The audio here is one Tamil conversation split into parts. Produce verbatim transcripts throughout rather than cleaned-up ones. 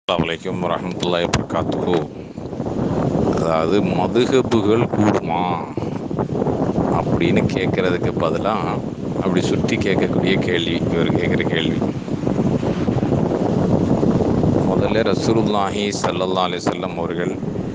அஸ்ஸலாமு அலைக்கும் வரஹ்மத்துல்லாஹி வபரகாத்துஹு. அதாவது மதுஹபுகள் கூடுமா அப்படின்னு கேட்குறதுக்கு பதிலாக அப்படி சுற்றி கேட்கக்கூடிய கேள்வி இவர் கேட்குற கேள்வி. முதல்ல ரசூலுல்லாஹி ஸல்லல்லாஹு அலைஹி வஸல்லம் அவர்கள்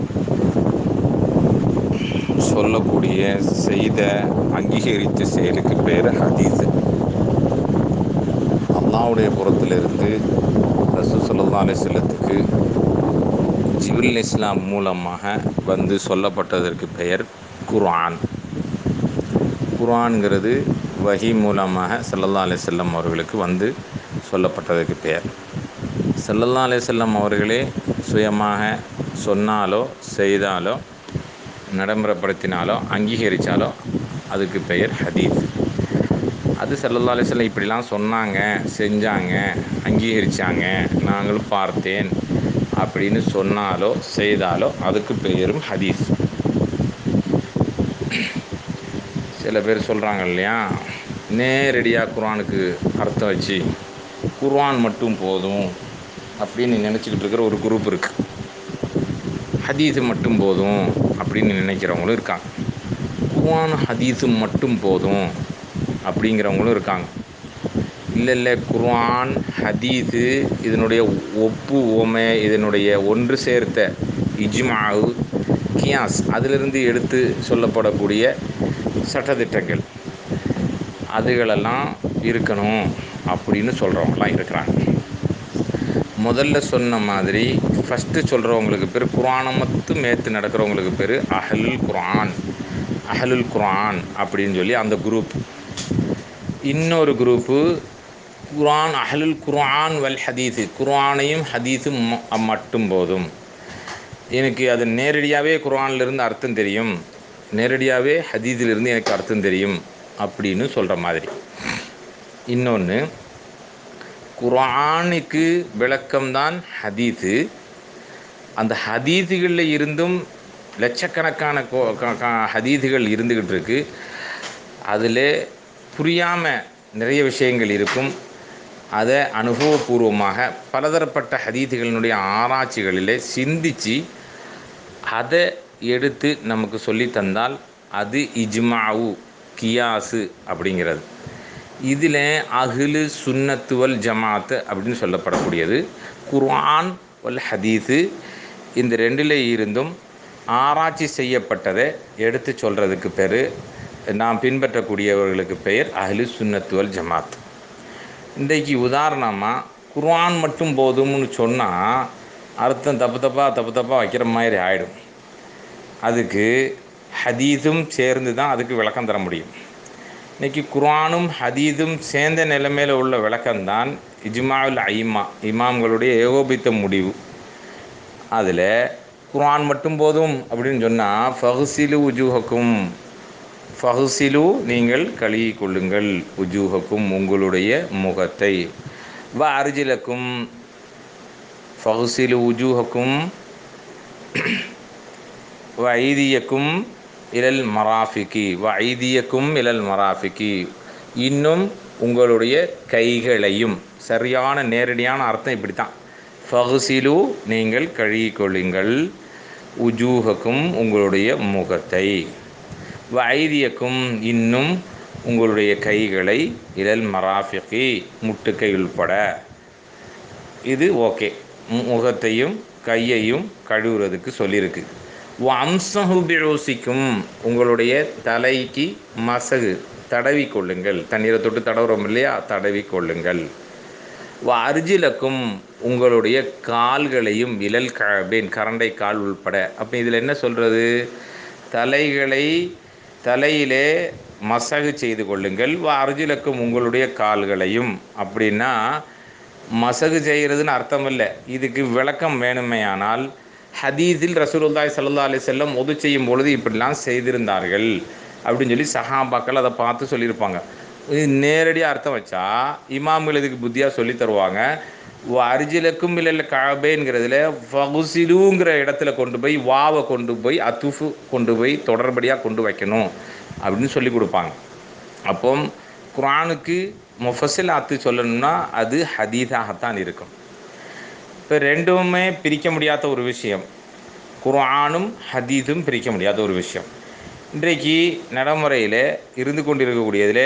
சொல்லக்கூடிய செய்த அங்கீகரித்த செயலுக்கு பேர் ஹதீஸ். அல்லாஹ்வுடைய புறத்திலிருந்து ரசூல் ஸல்லல்லாஹு அலைஹி வஸல்லத்துக்கு ஜிப்ரீல் இஸ்லாம் மூலமாக வந்து சொல்லப்பட்டதற்கு பெயர் குர்ஆன். குர்ஆன்கிறது வஹி மூலமாக ஸல்லல்லாஹு அலைஹி வஸல்லம் அவர்களுக்கு வந்து சொல்லப்பட்டதற்கு பெயர். ஸல்லல்லாஹு அலைஹி வஸல்லம் அவர்களே சுயமாக சொன்னாலோ செய்தாலோ நடைமுறைப்படுத்தினாலோ அங்கீகரித்தாலோ அதுக்கு பெயர் ஹதீஸ். அது ஸல்லல்லாஹு அலைஹி வஸல்லம் இப்படிலாம் சொன்னாங்க, செஞ்சாங்க, அங்கீகரித்தாங்க, நாங்களும் பார்த்தேன் அப்படின்னு சொன்னாலோ செய்தாலோ அதுக்கு பெயரும் ஹதீஸ். சில பேர் சொல்கிறாங்க இல்லையா, நேரடியாக குர்ஆனுக்கு அர்த்தம் வச்சு குர்ஆன் மட்டும் போதும் அப்படின்னு நினச்சிக்கிட்டு இருக்கிற ஒரு குரூப் இருக்குது. ஹதீஸு மட்டும் போதும் அப்படின்னு நினைக்கிறவங்களும் இருக்காங்க. குர்ஆன் ஹதீஸு மட்டும் போதும் அப்படிங்கிறவங்களும் இருக்காங்க. இல்லை இல்லை குர்ஆன் ஹதீஸு இதனுடைய ஒப்பு உவமை, இதனுடைய ஒன்று சேர்த்த இஜ்மாவு கியாஸ் அதிலிருந்து எடுத்து சொல்லப்படக்கூடிய சட்டதிட்டங்கள் அதுகளெல்லாம் இருக்கணும் அப்படின்னு சொல்கிறவங்களாம் இருக்கிறாங்க. முதல்ல சொன்ன மாதிரி ஃபஸ்ட்டு சொல்கிறவங்களுக்கு பேர் குர்ஆனை மட்டும் ஏற்று நடக்கிறவங்களுக்கு பேர் அஹ்லுல் குர்ஆன். அஹ்லுல் குர்ஆன் அப்படின்னு சொல்லி அந்த குரூப். இன்னொரு குரூப்பு குர்ஆன் அஹ்லுல் குர்ஆன் வல் ஹதீஸு, குர்ஆனையும் ஹதீஸும் மட்டும் போதும், எனக்கு அது நேரடியாகவே குர்ஆனிலிருந்து அர்த்தம் தெரியும், நேரடியாகவே ஹதீஸிலிருந்து எனக்கு அர்த்தம் தெரியும் அப்படின்னு சொல்கிற மாதிரி. இன்னொன்று, குர்ஆனுக்கு விளக்கம்தான் ஹதீஸு, அந்த ஹதீஸுகளில் இருந்தும் லட்சக்கணக்கான ஹதீஸுகள் இருந்துக்கிட்டு இருக்கு, அதில் புரியாமல் நிறைய விஷயங்கள் இருக்கும். அதை அனுபவபூர்வமாக பலதரப்பட்ட ஹதீஸுகளினுடைய ஆராய்ச்சிகளில் சிந்தித்து அதை எடுத்து நமக்கு சொல்லி தந்தால் அது இஜ்மாவு கியாஸு அப்படிங்கிறது. இதில் அஹ்லு சுன்னத்து வல் ஜமாத்து அப்படின்னு சொல்லப்படக்கூடியது குர்ஆன் வல் ஹதீஸு, இந்த ரெண்டில் இருந்தும் ஆராய்ச்சி செய்யப்பட்டதை எடுத்து சொல்கிறதுக்கு பேர், நாம் பின்பற்றக்கூடியவர்களுக்கு பெயர் அஹ்லு சுன்னத்து வல் ஜமாத். இன்றைக்கு உதாரணமாக குர்ஆன் மட்டும் போதும்னு சொன்னால் அர்த்தம் தப்பு தப்பாக தப்பு தப்பாக வைக்கிற மாதிரி ஆகிடும். அதுக்கு ஹதீஸும் சேர்ந்து தான் அதுக்கு விளக்கம் தர முடியும். இன்றைக்கி குர்ஆனும் ஹதீஸும் சேர்ந்த நிலைமையில் உள்ள விளக்கம்தான் இஜ்மாஉல் ஐமா, இமாம்களுடைய ஏகோபித்த முடிவு. அதில் குர்ஆன் மட்டும் போதும் அப்படின்னு சொன்னால் ஃபஹ்சிலு உஜூஹக்கும், ஃபஹ்சிலு நீங்கள் கழுவி கொள்ளுங்கள், உஜூஹக்கும் உங்களுடைய முகத்தை, வ அர்ஜிலக்கும் ஃபஹ்சிலு உஜூஹக்கும் வ ஐதியக்கும் இலல் மராஃபிகி, வ ஐதியக்கும் இலல் மராஃபிகி, இன்னும் உங்களுடைய கைகளையும். சரியான நேரடியான அர்த்தம் இப்படி தான். ஃபஹ்சிலு நீங்கள் கழுவி கொள்ளுங்கள், உஜூஹக்கும் உங்களுடைய முகத்தை, வ ஐதியக்கும் இன்னும் உங்களுடைய கைகளை, இலல் மராஃபிகி முட்டுக்கை உள்பட. இது ஓகே, முகத்தையும் கையையும் கழுவுறதுக்கு சொல்லியிருக்கு. வம்சஹு பிஊசிக்கும் உங்களுடைய தலைக்கு மசகு தடவி கொள்ளுங்கள், தண்ணீரை தொட்டு தடவுறோம் இல்லையா, தடவி கொள்ளுங்கள். வ அர்ஜிலக்கும் உங்களுடைய கால்களையும், இலல் கஅபைன் கரண்டை கால் உள்பட. அப்போ இதில் என்ன சொல்கிறது, தலைகளை தலையிலே மசகு செய்து கொள்ளுங்கள், வ அர்ஜிலக்கும் உங்களுடைய கால்களையும். அப்படின்னா மசகு செய்கிறதுன்னு அர்த்தம் இல்லை, இதுக்கு விளக்கம் வேணுமையானால் ஹதீஸில் ரசூலுல்லாஹி ஸல்லல்லாஹு அலைஹி வஸல்லம் ஒது செய்யும் பொழுது இப்படிலாம் செய்திருந்தார்கள் அப்படின்னு சொல்லி சஹாபாக்கள் அதை பார்த்து சொல்லியிருப்பாங்க. இது நேரடியாக அர்த்தம் வச்சா இமாம்கள் இதுக்கு புத்தியாக சொல்லி தருவாங்க. அர்ஜிலக்கும் இல்லை கஅபைன்கிறதுல ஃபகுசிலுங்கிற இடத்துல கொண்டு போய் வாவை கொண்டு போய் அத்துஃபு கொண்டு போய் தொடர்படியாக கொண்டு வைக்கணும் அப்படின்னு சொல்லி கொடுப்பாங்க. அப்போ குர்ஆனுக்கு முஃபஸ்ஸிலாத்து சொல்லணும்னா அது ஹதீஸாகத்தான் இருக்கும். இப்போ ரெண்டுமே பிரிக்க முடியாத ஒரு விஷயம், குர்ஆனும் ஹதீஸும் பிரிக்க முடியாத ஒரு விஷயம். இன்றைக்கு நடைமுறையில் இருந்து கொண்டிருக்கக்கூடியதில்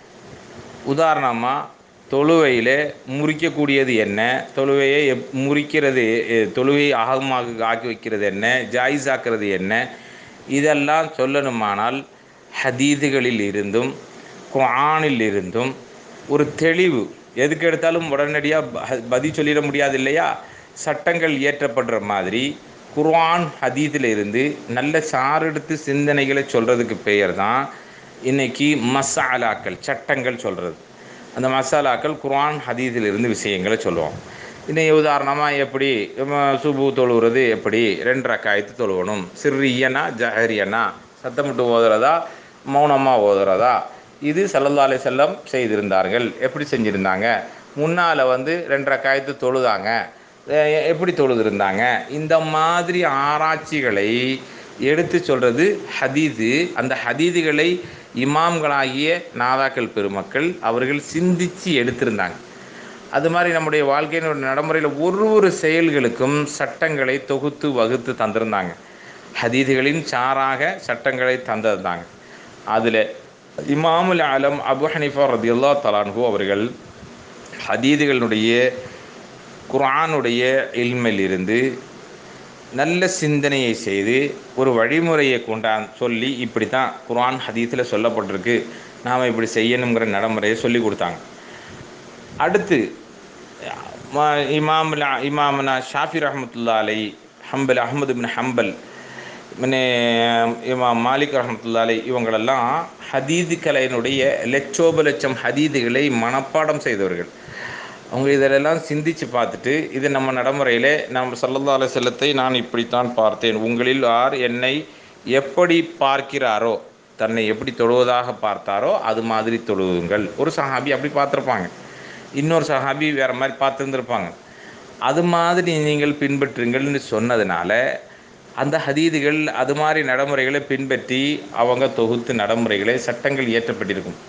உதாரணமாக தொழுவையில் முறிக்கக்கூடியது என்ன, தொழுவையை எப் முறிக்கிறது, தொழுவையை ஆகமாக ஆக்கி வைக்கிறது என்ன, ஜாயிஸ் ஆக்கிறது என்ன, இதெல்லாம் சொல்லணுமானால் ஹதீதுகளில் இருந்தும் குர்ஆனில் இருந்தும் ஒரு தெளிவு. எதுக்கு எடுத்தாலும் உடனடியாக பதில் சொல்லிட முடியாது இல்லையா? சட்டங்கள் இயற்றப்படுற மாதிரி குர்ஆன் ஹதீஸில் இருந்து நல்ல சாரெடுத்து சிந்தனைகளை சொல்கிறதுக்கு பெயர் தான் இன்றைக்கி மசாலாக்கள், சட்டங்கள் சொல்கிறது. அந்த மசாலாக்கள் குர்ஆன் ஹதீஸில் இருந்து விஷயங்களை சொல்லுவோம். இன்னைக்கு உதாரணமாக எப்படி சுபு தொழுகிறது, எப்படி ரெண்டு ரக்காயத்து தொழுவணும், சிர்ரியனா ஜஹரியனா, சத்தமிட்டு ஓதுறதா மௌனமாக ஓதுறதா, இது ஸல்லல்லாஹு அலைஹி வஸல்லம் செய்திருந்தார்கள். எப்படி செஞ்சுருந்தாங்க, முன்னால் வந்து ரெண்டு ரக்காயத்து தொழுதாங்க, எப்படி தொழுதுருந்தாங்க, இந்த மாதிரி ஆராய்ச்சிகளை எடுத்து சொல்கிறது ஹதீது. அந்த ஹதீதுகளை இமாம்களாகிய நாதாக்கள் பெருமக்கள் அவர்கள் சிந்தித்து எடுத்திருந்தாங்க. அது மாதிரி நம்முடைய வாழ்க்கையினுடைய நடைமுறையில் ஒரு ஒரு செயல்களுக்கும் சட்டங்களை தொகுத்து வகுத்து தந்திருந்தாங்க. ஹதீதுகளின் சாராக சட்டங்களை தந்திருந்தாங்க. அதில் இமாமுல் ஆலம் அபு ஹனீஃபா ரலியல்லாஹு தஆலா அன்ஹு அவர்கள் ஹதீதுகளுடைய குர்ஆனுடைய இல்மில் இருந்து நல்ல சிந்தனையை செய்து ஒரு வழிமுறையை கொண்டான் சொல்லி, இப்படி தான் குர்ஆன் ஹதீஸில் சொல்லப்பட்டிருக்கு, நாம் இப்படி செய்யணுங்கிற நடைமுறையை சொல்லி கொடுத்தாங்க. அடுத்து இமாம் இமாமனா ஷாஃபி ரஹ்மத்துல்லாஹி அலைஹி, ஹம்பல் அஹ்மது பின் ஹம்பல், மின்னே இமாம் மாலிக் ரஹ்மத்துல்லாஹி அலைஹி, இவங்களெல்லாம் ஹதீது கலையினுடைய லட்சோப லட்சம் ஹதீதுகளை மனப்பாடம் செய்தவர்கள். அவங்க இதிலெல்லாம் சிந்தித்து பார்த்துட்டு, இது நம்ம நடைமுறையில் நம்ம ஸல்லல்லாஹு அலைஹி வஸல்லத்தை நான் இப்படித்தான் பார்த்தேன், உங்களில் யார் என்னை எப்படி பார்க்கிறாரோ, தன்னை எப்படி தொழுவதாக பார்த்தாரோ அது மாதிரி தொழுவுங்கள். ஒரு சஹாபி அப்படி பார்த்துருப்பாங்க, இன்னொரு சஹாபி வேறு மாதிரி பார்த்துருந்துருப்பாங்க. அது மாதிரி நீங்கள் பின்பற்றுங்கள்னு சொன்னதுனால அந்த ஹதீதுகள் அது மாதிரி நடைமுறைகளை பின்பற்றி அவங்க தொகுத்து நடைமுறைகளை சட்டங்கள் இயற்றப்பட்டிருக்கும்.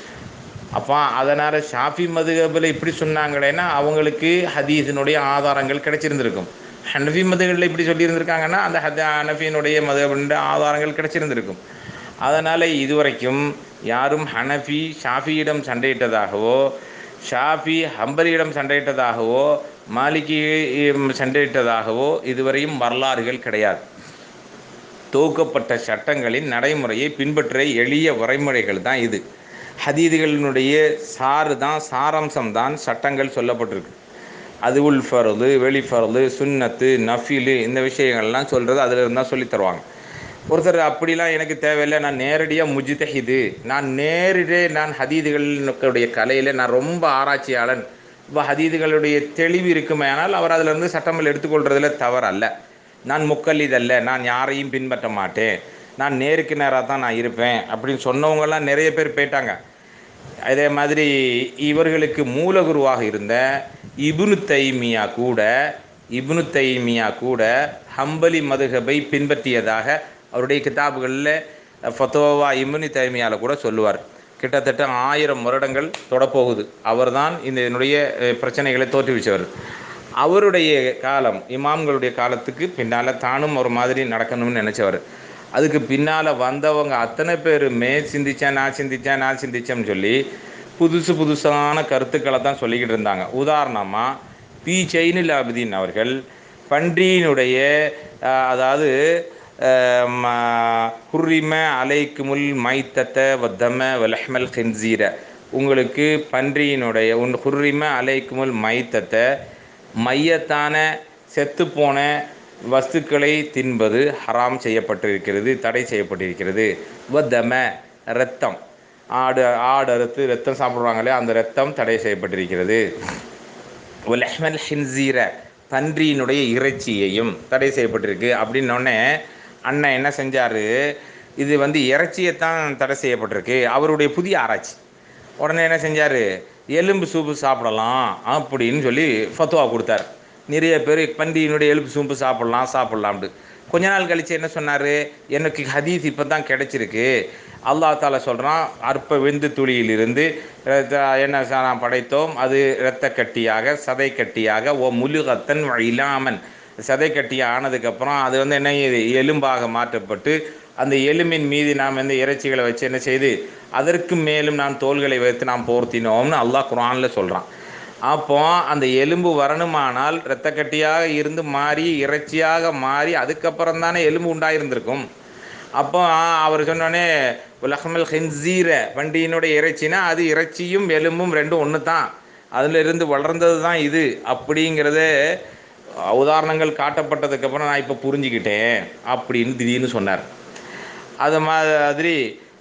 அப்போ அதனால் ஷாஃபி மதுஹபில் இப்படி சொன்னாங்களேன்னா அவங்களுக்கு ஹதீஸினுடைய ஆதாரங்கள் கிடைச்சிருந்திருக்கும். ஹனஃபி மதுஹபில் இப்படி சொல்லியிருந்திருக்காங்கன்னா அந்த ஹத ஹனஃபியினுடைய மதுஹபினுடைய ஆதாரங்கள் கிடைச்சிருந்திருக்கும். அதனால் இதுவரைக்கும் யாரும் ஹனஃபி ஷாஃபியிடம் சண்டையிட்டதாகவோ, ஷாஃபி ஹம்பலியிடம் சண்டையிட்டதாகவோ, மாலிகி சண்டையிட்டதாகவோ இதுவரையும் வரலாறுகள் கிடையாது. தொகுக்கப்பட்ட சட்டங்களின் நடைமுறையை பின்பற்ற எளிய வரைமுறைகள் தான் இது. ஹதீதுகளினுடைய சாறு தான், சாராம்சம் தான் சட்டங்கள் சொல்லப்பட்டிருக்கு. அது உல் ஃபர்து, வெளி ஃபர்து, சுன்னத்து, நஃபிலு, இந்த விஷயங்கள்லாம் சொல்கிறது அதில் இருந்தால் சொல்லி தருவாங்க. ஒருத்தர் அப்படிலாம் எனக்கு தேவையில்லை, நான் நேரடியாக முஜ்தஹிது, நான் நேரடியே நான் ஹதீதுகளுடைய கலையில் நான் ரொம்ப ஆராய்ச்சியாளன், இப்போ ஹதீதுகளுடைய தெளிவு இருக்குமே ஆனால் அவர் அதிலிருந்து சட்டங்கள் எடுத்துக்கொள்கிறதுல தவறல்ல. நான் முக்கல்லிதல்ல, நான் யாரையும் பின்பற்ற மாட்டேன், நான் நேருக்கு நேராக தான் நான் இருப்பேன் அப்படின்னு சொன்னவங்கெல்லாம் நிறைய பேர் போயிட்டாங்க. அதே மாதிரி இவர்களுக்கு மூலகுருவாக இருந்த இப்னு தைமியா கூட இப்னு தைமியா கூட ஹம்பலி மதுஹபை பின்பற்றியதாக அவருடைய கிதாபுகளில் ஃபத்வா இப்னு தைமியாவில் கூட சொல்லுவார். கிட்டத்தட்ட ஆயிரம் வருடங்கள் தொடப்போகுது. அவர் தான் இந்த என்னுடைய பிரச்சனைகளை தோற்றுவிச்சவர். அவருடைய காலம், இமாம்களுடைய காலத்துக்கு பின்னால் தானும் ஒரு மாதிரி நடக்கணும்னு நினச்சவர். அதுக்கு பின்னால் வந்தவங்க அத்தனை பேருமே சிந்தித்தேன் நான் சிந்தித்தேன் நான் சிந்தித்தேன்னு சொல்லி புதுசு புதுசான கருத்துக்களை தான் சொல்லிக்கிட்டு இருந்தாங்க. உதாரணமாக பி ஜைனுல் ஆபிதீன் அவர்கள் பன்றியினுடைய அதாவது ஹுர்ரிம அலைக்குமுல் மைத்தத்த வத்தம வலஹ்மல் ஹின்சீர, உங்களுக்கு பன்றியினுடைய உன் ஹுர்ரிம அலைக்குமுல் மைத்தத்த, மையத்தான செத்துப்போன வஸ்துக்களை தின்பது ஹராம் செய்யப்பட்டிருக்கிறது, தடை செய்யப்பட்டிருக்கிறது. வத்தம இரத்தம், ஆடு ஆடு அறுத்து ரத்தம் சாப்பிட்றாங்களே அந்த ரத்தம் தடை செய்யப்பட்டிருக்கிறது. வலஹ்மல் ஹின்சீர, பன்றியினுடைய இறைச்சியையும் தடை செய்யப்பட்டிருக்கு. அப்படின்னோடனே அண்ணன் என்ன செஞ்சார், இது வந்து இறைச்சியைத்தான் தடை செய்யப்பட்டிருக்கு, அவருடைய புதிய ஆராய்ச்சி. உடனே என்ன செஞ்சார், எலும்பு சூப்பு சாப்பிடலாம் அப்படின்னு சொல்லி ஃபத்வா கொடுத்தார். நிறைய பேர் பன்றியினுடைய எலும்பு சூம்பு சாப்பிட்லாம் சாப்பிட்லாம்ட்டு. கொஞ்ச நாள் கழித்து என்ன சொன்னார், எனக்கு ஹதீஸ் இப்போ தான் கிடைச்சிருக்கு, அல்லாஹ் தாலா சொல்கிறான், அற்ப வெந்து துளியிலிருந்து என்ன நான் படைத்தோம், அது இரத்த கட்டியாக சதை கட்டியாக ஓ முலுகத்தன் இல்லாமன் சதை கட்டியாக ஆனதுக்கப்புறம் அது வந்து என்ன எலும்பாக மாற்றப்பட்டு அந்த எலும்பின் மீது நாம் வந்து இறைச்சிகளை வச்சு என்ன செய்து அதற்கு மேலும் நாம் தோள்களை வைத்து நாம் போர்த்தினோம்னு அல்லாஹ் குர்ஆனில் சொல்கிறான். அப்போ அந்த எலும்பு வரணுமானால் இரத்த கட்டியாக இருந்து மாறி இறைச்சியாக மாறி அதுக்கப்புறம் தானே எலும்பு உண்டாயிருந்திருக்கும். அப்போ அவர் சொன்னோடனே லஹ்மல் ஹின்சீர பண்டியினுடைய இறைச்சினா அது இறைச்சியும் எலும்பும் ரெண்டும் ஒன்று தான், அதில் இருந்து வளர்ந்தது தான் இது அப்படிங்கிறத உதாரணங்கள் காட்டப்பட்டதுக்கப்புறம் நான் இப்போ புரிஞ்சுக்கிட்டேன் அப்படின்னு திடீர்னு சொன்னார். அது மாதிரி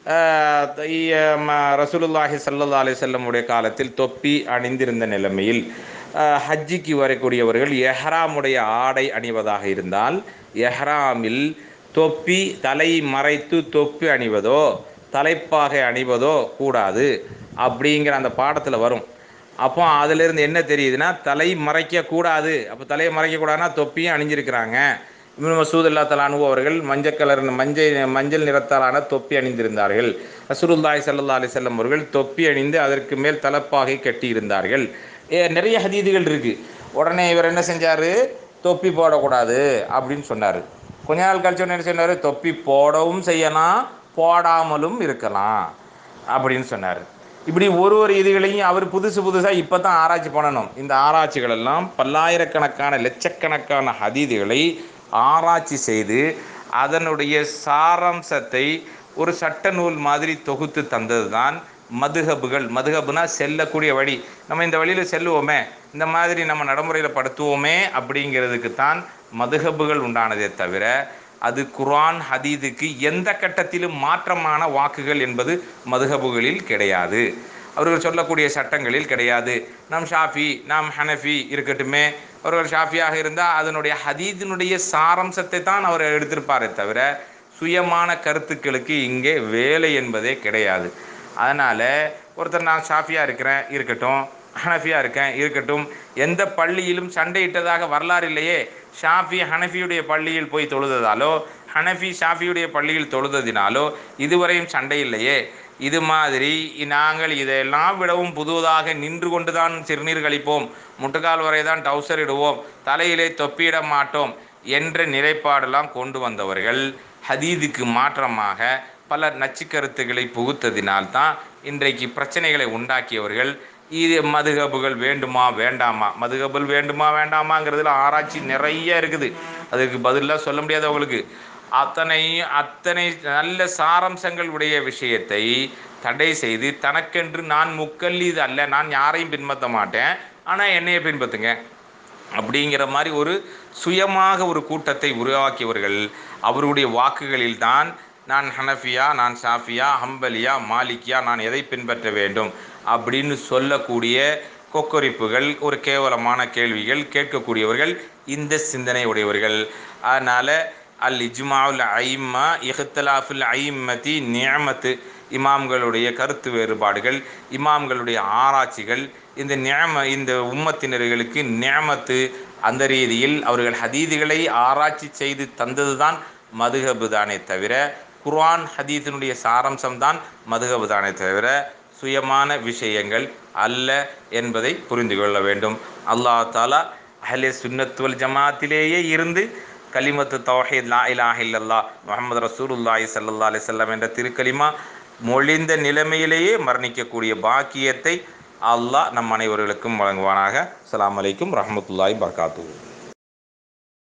ரசூலுல்லாஹி ஸல்லல்லாஹு அலைஹி வஸல்லம் உடைய காலத்தில் தொப்பி அணிந்திருந்த நிலைமையில் ஹஜ்ஜிக்கு வரக்கூடியவர்கள் எஹ்ராமுடைய ஆடை அணிவதாக இருந்தால் எஹ்ராமில் தொப்பி தலை மறைத்து தொப்பி அணிவதோ தலைப்பாகை அணிவதோ கூடாது அப்படிங்கிற அந்த பாடத்தில் வரும். அப்போ அதிலிருந்து என்ன தெரியுதுன்னா தலை மறைக்கக்கூடாது. அப்போ தலையை மறைக்கக்கூடாதுன்னா தொப்பியும் அணிஞ்சிருக்கிறாங்க. இப்னு மஸ்ஊத் ரலியல்லாஹு தஆலா அன்ஹு அவர்கள் மஞ்சள் கலர் மஞ்சள் மஞ்சள் நிறத்தாலான தொப்பி அணிந்திருந்தார்கள். ரசூலுல்லாஹி ஸல்லல்லாஹு அலைஹி வஸல்லம் அவர்கள் தொப்பி அணிந்து அதற்கு மேல் தலப்பாகை கட்டியிருந்தார்கள். நிறைய ஹதீதுகள் இருக்குது. உடனே இவர் என்ன செஞ்சார், தொப்பி போடக்கூடாது அப்படின்னு சொன்னார். கொஞ்ச நாள் கழிச்சு என்ன சொன்னார், தொப்பி போடவும் செய்யலாம் போடாமலும் இருக்கலாம் அப்படின்னு சொன்னார். இப்படி ஒரு ஒரு இதுகளையும் அவர் புதுசு புதுசாக இப்போ தான் ஆராய்ச்சி பண்ணணும். இந்த ஆராய்ச்சிகள் எல்லாம் பல்லாயிரக்கணக்கான லட்சக்கணக்கான ஹதீதுகளை ஆராய்ச்சி செய்து அதனுடைய சாராம்சத்தை ஒரு சட்ட நூல் மாதிரி தொகுத்து தந்தது தான் மதுஹபுகள். மதுஹபுனா செல்லக்கூடிய வழி, நம்ம இந்த வழியில் செல்லுவோமே, இந்த மாதிரி நம்ம நடைமுறையில் படுத்துவோமே அப்படிங்கிறதுக்கு தான் மதுஹபுகள் உண்டானதே தவிர அது குர்ஆன் ஹதீதுக்கு எந்த கட்டத்திலும் மாற்றமான வாக்குகள் என்பது மதுஹபுகளில் கிடையாது. அவர்கள் சொல்லக்கூடிய சட்டங்களில் கிடையாது. நாம் ஷாஃபி நாம் ஹனஃபி இருக்கட்டுமே, அவர்கள் ஷாஃபியாக இருந்தால் அதனுடைய ஹதீதினுடைய சாரம்சத்தை தான் அவர் எடுத்திருப்பாரே தவிர சுயமான கருத்துக்களுக்கு இங்கே வேலை என்பதே கிடையாது. அதனால் ஒருத்தர் நான் ஷாஃபியாக இருக்கிறேன் இருக்கட்டும், ஹனஃபியாக இருக்கேன் இருக்கட்டும், எந்த பள்ளியிலும் சண்டையிட்டதாக வரலாறு இல்லையே. ஷாஃபி ஹனஃபியுடைய பள்ளியில் போய் தொழுததாலோ ஹனஃபி ஷாஃபியுடைய பள்ளியில் தொழுததினாலோ இதுவரையும் சண்டை இல்லையே. இது மாதிரி நாங்கள் இதெல்லாம் விடவும் புதுவதாக நின்று கொண்டு தான் சிறுநீர் கழிப்போம், முட்டுக்கால் வரை தான் டவுசர் இடுவோம், தலையிலே தொப்பியிட மாட்டோம் என்ற நிலைப்பாடெல்லாம் கொண்டு வந்தவர்கள் ஹதீதுக்கு மாற்றமாக பல நச்சு கருத்துக்களை புகுத்ததினால்தான் இன்றைக்கு பிரச்சனைகளை உண்டாக்கியவர்கள். இது மதுஹபுகள் வேண்டுமா வேண்டாமா, மதுஹபுகள் வேண்டுமா வேண்டாமாங்கிறதுல ஆராய்ச்சி நிறைய இருக்குது, அதுக்கு பதிலாக சொல்ல முடியாது அவங்களுக்கு. அத்தனை அத்தனை நல்ல சாரம்சங்கள் உடைய விஷயத்தை தடை செய்து தனக்கென்று நான் முக்கல்லீது அல்ல, நான் யாரையும் பின்பற்ற மாட்டேன், ஆனால் என்னையை பின்பற்றுங்க அப்படிங்கிற மாதிரி ஒரு சுயமாக ஒரு கூட்டத்தை உருவாக்கியவர்கள் அவருடைய வாக்குகளில் தான் நான் ஹனஃபியா நான் ஷாஃபியா ஹம்பலியா மாலிக்கியா நான் எதை பின்பற்ற வேண்டும் அப்படின்னு சொல்லக்கூடிய கொக்கரிப்புகள், ஒரு கேவலமான கேள்விகள் கேட்கக்கூடியவர்கள் இந்த சிந்தனை உடையவர்கள். அதனால் அல் இஜ்மாஉல் ஐம்மா இஹ்திலாஃபுல் ஐம்மதி நிஅமத்து, இமாம்களுடைய கருத்து வேறுபாடுகள் இமாம்களுடைய ஆராய்ச்சிகள் இந்த நிஅம இந்த உம்மத்தினர்களுக்கு நிஅமத்து. அந்த ரீதியில் அவர்கள் ஹதீதுகளை ஆராய்ச்சி செய்து தந்தது தான் மதுஹபு தானே தவிர குர்ஆன் ஹதீஸினுடைய சாரம்சம் தான் மதுஹபு தானே தவிர சுயமான விஷயங்கள் அல்ல என்பதை புரிந்து கொள்ள வேண்டும். அல்லாஹ் தஆலா அஹ்லே சுன்னத் வல் ஜமாத்திலேயே இருந்து கலிமத்து தௌஹீத் லா இலாஹ இல்லல்லாஹ் முஹம்மது ரசூலுல்லாஹி ஸல்லல்லாஹு அலைஹி வஸல்லம் என்ற திருக்கலிமா மொழிந்த நிலைமையிலேயே மரணிக்கக்கூடிய பாக்கியத்தை அல்லாஹ் நம் அனைவர்களுக்கும் வழங்குவானாக. அஸ்ஸலாமு அலைக்கும் வரஹ்மத்துல்லாஹி வபரகாத்துஹு.